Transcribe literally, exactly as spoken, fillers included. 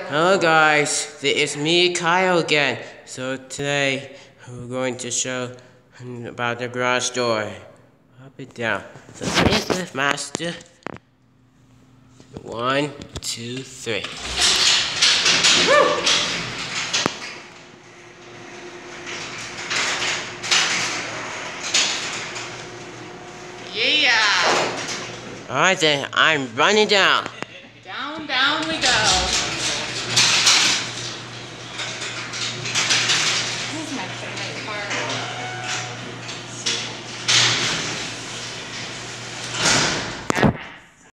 Hello guys, this is me, Kyle again. So today we're going to show about the garage door. Up and down. So here's Liftmaster. One, two, three. Woo! Yeah! Alright then, I'm running down. Down, down we go.